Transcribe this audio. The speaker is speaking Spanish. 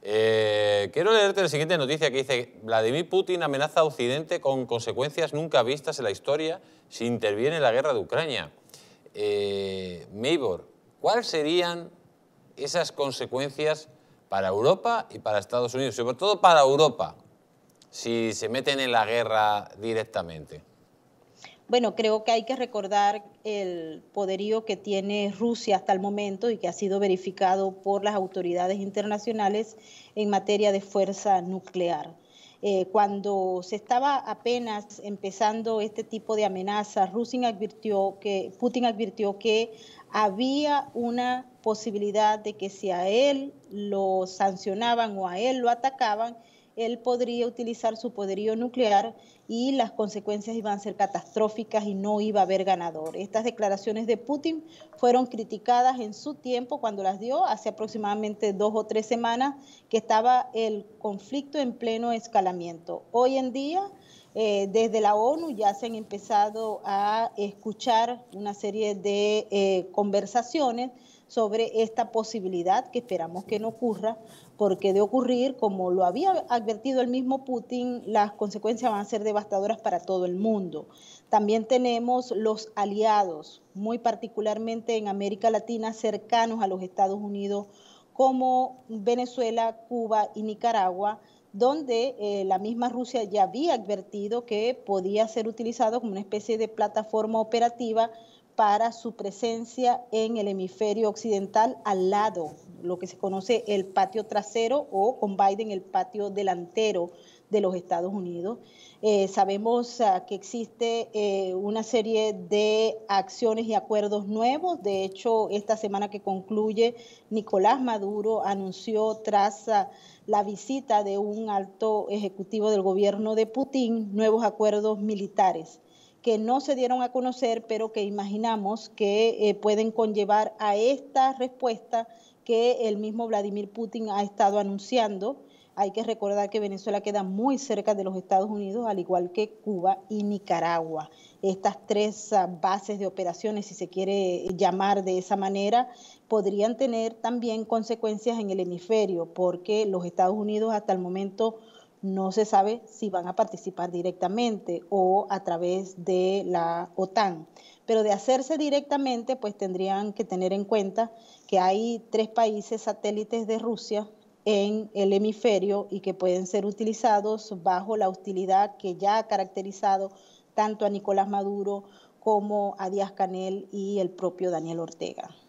Quiero leerte la siguiente noticia que dice: Vladimir Putin amenaza a Occidente con consecuencias nunca vistas en la historia si interviene en la guerra de Ucrania. Meibor, ¿cuáles serían esas consecuencias para Europa y para Estados Unidos? Sobre todo para Europa, si se meten en la guerra directamente. Bueno, creo que hay que recordar el poderío que tiene Rusia hasta el momento y que ha sido verificado por las autoridades internacionales en materia de fuerza nuclear. Cuando se estaba apenas empezando este tipo de amenazas, Putin advirtió que había una posibilidad de que si a él lo sancionaban o a él lo atacaban, él podría utilizar su poderío nuclear y las consecuencias iban a ser catastróficas y no iba a haber ganador. Estas declaraciones de Putin fueron criticadas en su tiempo cuando las dio, hace aproximadamente 2 o 3 semanas, que estaba el conflicto en pleno escalamiento. Hoy en día, desde la ONU ya se han empezado a escuchar una serie de conversaciones sobre esta posibilidad, que esperamos que no ocurra, porque de ocurrir, como lo había advertido el mismo Putin, las consecuencias van a ser devastadoras para todo el mundo. También tenemos los aliados, muy particularmente en América Latina, cercanos a los Estados Unidos, como Venezuela, Cuba y Nicaragua, donde la misma Rusia ya había advertido que podía ser utilizado como una especie de plataforma operativa para su presencia en el hemisferio occidental, al lado, lo que se conoce el patio trasero, o con Biden el patio delantero de los Estados Unidos. Sabemos que existe una serie de acciones y acuerdos nuevos. De hecho, esta semana que concluye, Nicolás Maduro anunció, tras la visita de un alto ejecutivo del gobierno de Putin, nuevos acuerdos militares que no se dieron a conocer, pero que imaginamos que pueden conllevar a esta respuesta que el mismo Vladimir Putin ha estado anunciando. Hay que recordar que Venezuela queda muy cerca de los Estados Unidos, al igual que Cuba y Nicaragua. Estas tres bases de operaciones, si se quiere llamar de esa manera, podrían tener también consecuencias en el hemisferio, porque los Estados Unidos hasta el momento no se sabe si van a participar directamente o a través de la OTAN. Pero de hacerse directamente, pues tendrían que tener en cuenta que hay 3 países satélites de Rusia en el hemisferio y que pueden ser utilizados bajo la hostilidad que ya ha caracterizado tanto a Nicolás Maduro como a Díaz-Canel y el propio Daniel Ortega.